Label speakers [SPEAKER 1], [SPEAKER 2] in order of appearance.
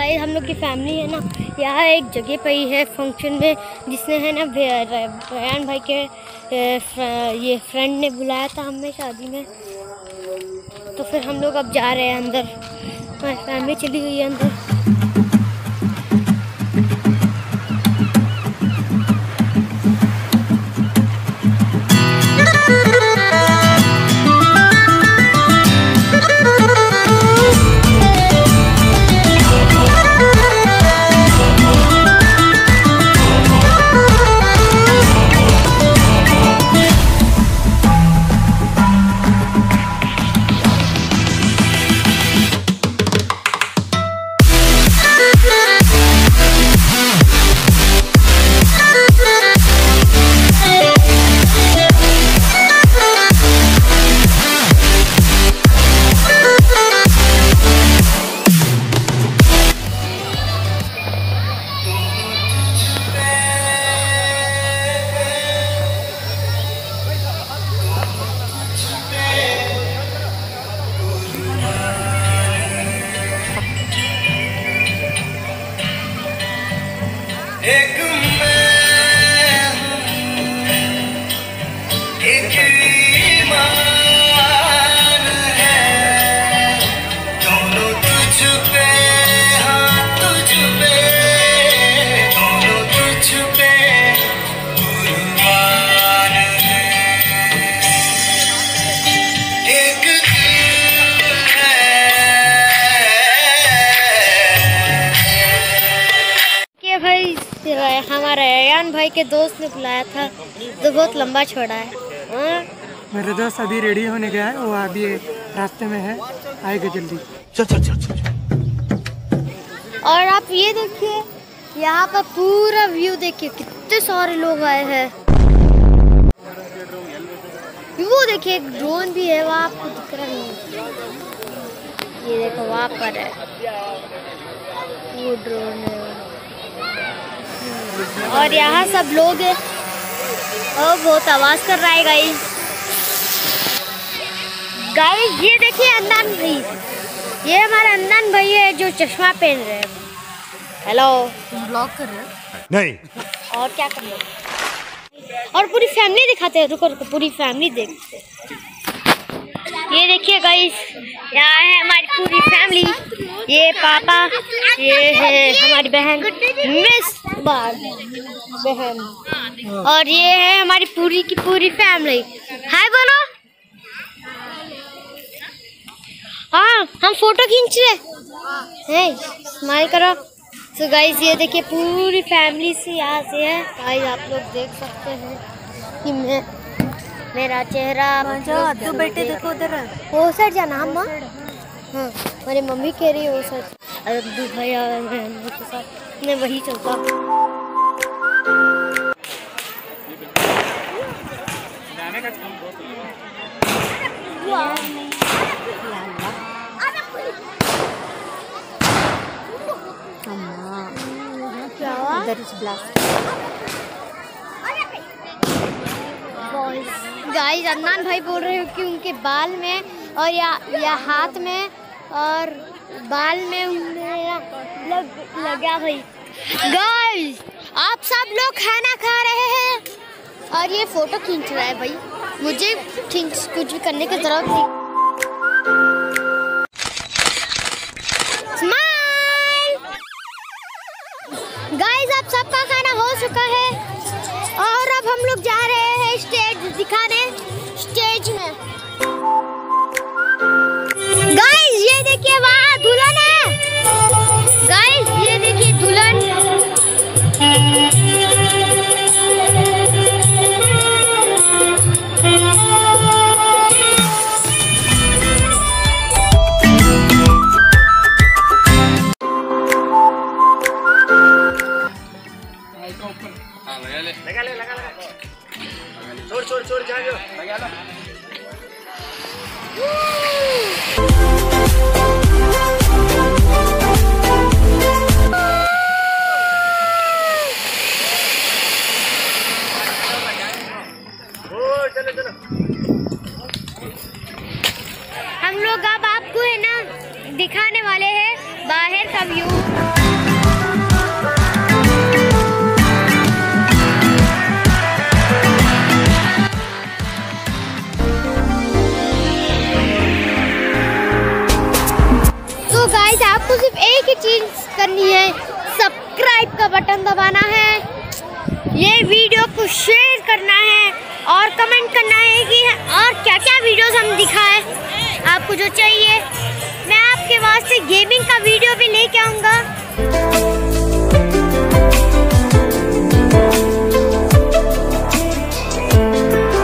[SPEAKER 1] Guys हम लोग की फैमिली है ना यहाँ एक जगह पे ही है फंक्शन में, जिसने है ना रेयान भाई के ये फ्रेंड ने बुलाया था हमें शादी में। तो फिर हम लोग अब जा रहे हैं अंदर, फैमिली चली गई है अंदर। हमारा रेयान भाई के दोस्त ने बुलाया था तो बहुत लंबा छोड़ा है।
[SPEAKER 2] मेरे दोस्त अभी रेडी होने गया है, वो अभी रास्ते में है, आएगा जल्दी। चल चल चल चल।
[SPEAKER 1] और आप ये देखिए यहाँ पर पूरा व्यू देखिए, कितने सारे लोग आए हैं। वो देखिए एक ड्रोन भी है, वहाँ आपको दिख रहा है, ये देखो वहाँ पर है वो ड्रोन है। और यहाँ सब लोग हैं और बहुत आवाज कर रहा है गाइस। गाइस ये देखिए अंदन भाई, ये हमारा अंदन भाई है जो चश्मा पहन रहे हैं। हेलो, ब्लॉग कर रहे हैं?
[SPEAKER 3] नहीं।
[SPEAKER 1] और क्या कर रहे हैं? और पूरी फैमिली दिखाते हैं, रुको रुको पूरी फैमिली देखते हैं। ये देखिए गाइस, यहाँ है हमारी पूरी फैमिली, ये पापा, ये है हमारी बहन मिस बहन, और ये है हमारी पूरी की पूरी फैमिली। हाय बोलो। हाँ हम फोटो खींच रहे हैं, स्माइल करो। तो गाइस ये देखिए पूरी फैमिली से यहाँ से है गाइस, आप लोग देख सकते हैं कि मेरा चेहरा।
[SPEAKER 4] तू बेटे देखो उधर,
[SPEAKER 1] वो सर जाना हम। हाँ मेरी मम्मी कह रही है वो सर, अरे दूध भैया के साथ मैं वही चलता। गाइस अदनान भाई बोल रहे हो कि उनके बाल में और या हाथ में और बाल में लगा भाई। गाइस आप सब लोग खाना खा रहे हैं और ये फोटो खींच रहा है भाई, मुझे कुछ भी करने की जरूरत नहीं। स्माइल। गाइस आप सबका खाना हो चुका है और अब हम लोग जा रहे हैं स्टेज दिखाने, स्टेज में। गाइस ये देखिए वहाँ दुल्हन है, गाइस ये देखिए दुल्हन।
[SPEAKER 3] छोड़ जाओ लगा लो। चलो
[SPEAKER 1] हम लोग अब आपको है ना दिखाने वाले हैं बाहर का व्यू। चीज़ करनी है, सब्सक्राइब का बटन दबाना है, ये वीडियो को शेयर करना है और कमेंट करना है कि और क्या क्या वीडियोस हम दिखाएं आपको जो चाहिए। मैं आपके वास्ते गेमिंग का वीडियो भी लेके आऊँगा।